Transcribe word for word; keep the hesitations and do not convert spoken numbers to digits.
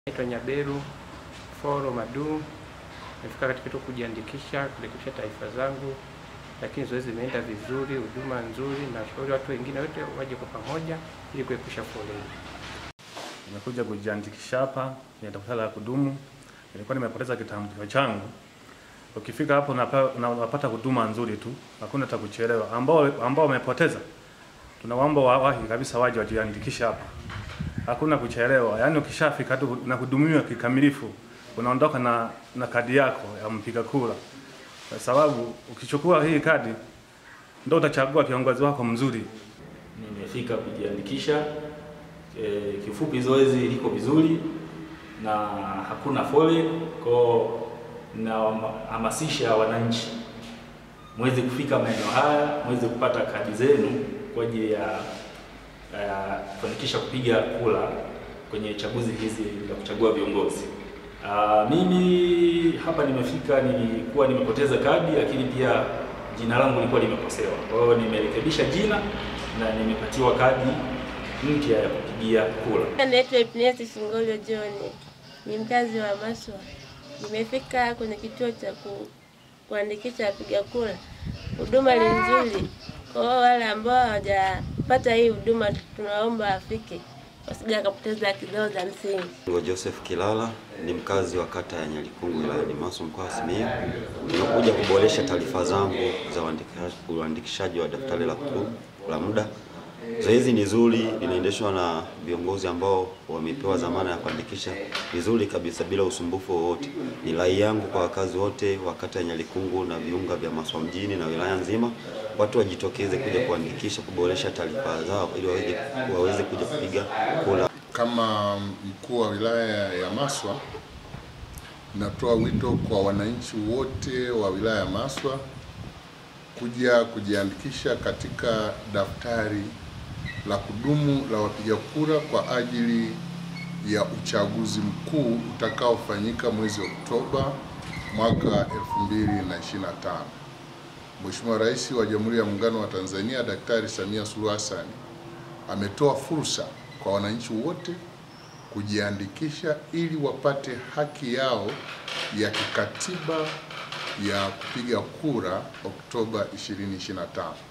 Naitwa Nyaberu Foro Madu. Nimefika katika kituo kujiandikisha kurekebisha taarifa zangu, lakini zoezi limeenda vizuri, huduma nzuri, na shauri watu wengine wote waje kwa pamoja ili kuepusha foleni. Nimekuja kujiandikisha hapa kwenye daftari la kudumu. Nilikuwa nimepoteza kitambulisho changu. Ukifika hapo unapata huduma nzuri tu, hakuna hata kuchelewa. Ambao ambao wamepoteza, tunawaomba wawahi kabisa waje wajiandikisha hapa. Hakuna kuchelewa. Yaani ukishafika tu na kudumiwa kikamilifu, unaondoka na na kadi yako ya mpiga kura. Kwa sababu ukichukua hii kadi ndio utachagua kiongozi wako mzuri. Nimefika kujiandikisha. E, kifupi zoezi liko vizuri na hakuna foleni, kwa na hamasisha wananchi muweze kufika maeneo haya, muweze kupata kadi zenu kwa ajili ya kufanikisha kupiga kura kwenye chaguzi hizi za kuchagua viongozi. Aa, mimi hapa nimefika, nilikuwa nimepoteza kadi, lakini pia jina langu lilikuwa limekosewa. Kwa hiyo nimerekebisha jina na nimepatiwa kadi mpya ya kupigia kura. Naitwa Ipnesi Singolio John, ni mkazi wa Maswa. Nimefika kwenye kituo cha ku, kuandikisha wapiga kura. Huduma ni nzuri. Kwa wale ambao hawajapata hii huduma, tunaomba afike wasije akapoteza haki zao za msingi. Joseph Kilala ni mkazi wa kata ya Nyalikungu wilayani Maswa mkoa wa Simiyu. Nimekuja kuboresha taarifa zangu za uandikishaji wa daftari la kudumu la muda. Zoezi ni zuri, linaendeshwa na viongozi ambao wamepewa dhamana ya kuandikisha vizuri kabisa bila usumbufu wowote. Ni rai yangu kwa wakazi wote wa kata ya Nyalikungu na viunga vya Maswa mjini na wilaya nzima, watu wajitokeze kuja kuandikisha, kuboresha taarifa zao ili waweze waweze kuja kupiga kura. Kama mkuu wa wilaya ya Maswa, natoa wito kwa wananchi wote wa wilaya ya Maswa kuja kujiandikisha katika daftari la kudumu la wapiga kura kwa ajili ya uchaguzi mkuu utakaofanyika mwezi Oktoba mwaka elfu mbili na ishirini na tano. Mheshimiwa Rais wa Jamhuri ya Muungano wa Tanzania Daktari Samia Suluhu Hassan ametoa fursa kwa wananchi wote kujiandikisha ili wapate haki yao ya kikatiba ya kupiga kura Oktoba ishirini ishirini na tano.